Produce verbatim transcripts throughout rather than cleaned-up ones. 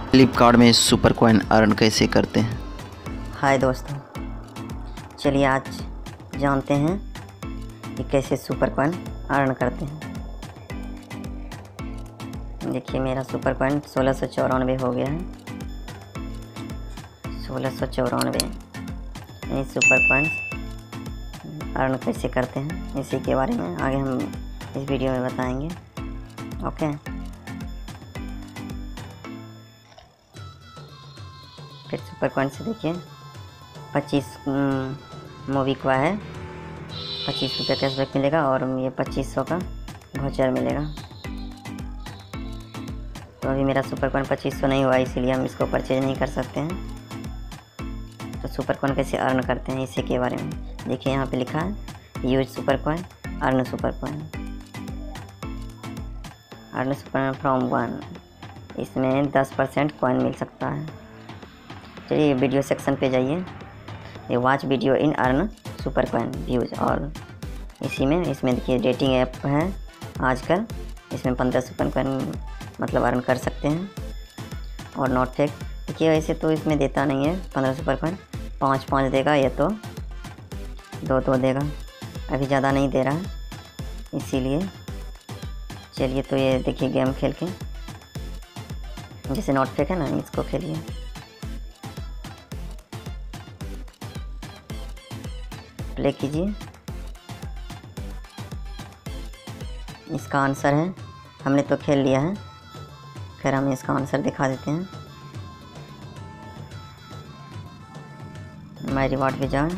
फ्लिपकार्ट में super coin earn कैसे करते हैं। हाय दोस्तों, चलिए आज जानते हैं कि कैसे सुपर कॉइन अर्न करते हैं। देखिए मेरा सुपर कॉइन सोलह सौ चौरानवे हो गया है। सोलह सौ चौरानवे ये सुपर कॉइन अर्न कैसे करते हैं इसी के बारे में आगे हम इस वीडियो में बताएंगे। ओके, फिर सुपर कॉइन से देखिए पच्चीस मूवी का है, पच्चीस रुपये कैशबैक मिलेगा और ये पच्चीस सौ का वाउचर मिलेगा। तो अभी मेरा सुपर कॉइन पच्चीस सौ नहीं हुआ, इसीलिए हम इसको परचेज नहीं कर सकते हैं। तो सुपर कॉइन कैसे अर्न करते हैं इसी के बारे में देखिए, यहाँ पे लिखा है use super coin, earn super coin, earn super from one. इसमें दस परसेंट कॉइन मिल सकता है। चलिए वीडियो सेक्शन पे जाइए, ये watch video in earn super coin views, और इसी में इसमें देखिए डेटिंग ऐप है आजकल, इसमें पंद्रह सुपर कॉइन मतलब अर्न कर सकते हैं। और नॉट फेक देखिए, वैसे तो इसमें देता नहीं है पंद्रह सुपर कॉइन, पाँच पाँच देगा या तो दो दो देगा, अभी ज़्यादा नहीं दे रहा है इसीलिए। चलिए तो ये देखिए गेम खेल के, जैसे नॉट फेक है ना, इसको खेलिए। प्ले कीजिए, इसका आंसर है, हमने तो खेल लिया है, फिर हम इसका आंसर दिखा देते हैं। माई रिवार्ड पे जाएं,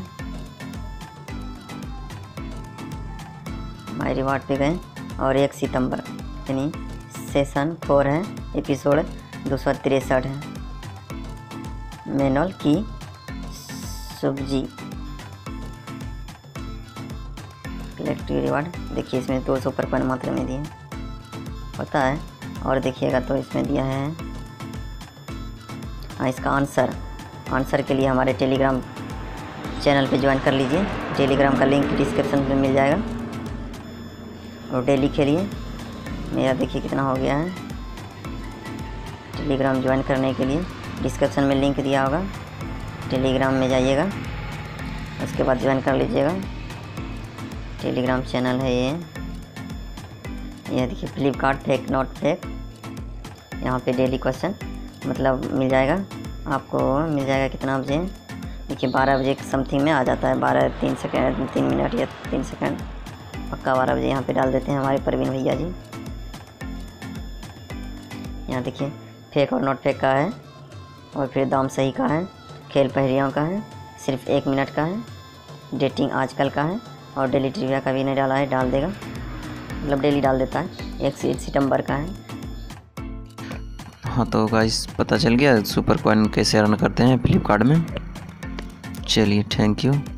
माई रिवार्ड पे गए और एक सितंबर यानी सेशन फोर है, एपिसोड दो सौ तिरसठ है, मैनुअल की सब्जी कलेक्टिव रिवार्ड। देखिए इसमें दो सौ पर कॉइन मात्रा में दिए होता है, और देखिएगा तो इसमें दिया है हाँ इसका आंसर। आंसर के लिए हमारे टेलीग्राम चैनल पे ज्वाइन कर लीजिए, टेलीग्राम का लिंक डिस्क्रिप्शन में मिल जाएगा, और डेली खेलिए। मेरा देखिए कितना हो गया है। टेलीग्राम ज्वाइन करने के लिए डिस्क्रिप्शन में लिंक दिया होगा, टेलीग्राम में जाइएगा, उसके बाद ज्वाइन कर लीजिएगा। टेलीग्राम चैनल है ये ये देखिए फ्लिपकार्ट फेक नॉट फेक। यहाँ पे डेली क्वेश्चन मतलब मिल जाएगा आपको, मिल जाएगा कितना बजे, देखिए बारह बजे समथिंग में आ जाता है, बारह तीन सेकेंड तीन मिनट या तीन सेकेंड पक्का बारह बजे यहाँ पे डाल देते हैं हमारे प्रवीण भैया जी। यहाँ देखिए फेक और नॉट फेक का है, और फिर दाम सही का है, खेल पहरियों का है, सिर्फ एक मिनट का है, डेटिंग आजकल का है, और डेली ट्रिविया का भी नहीं डाला है, डाल देगा मतलब डेली डाल देता है, एक से एक सितंबर का है। हाँ तो गाइस पता चल गया सुपर कॉइन कैसे अर्न करते हैं फ्लिपकार्ट में। चलिए थैंक यू।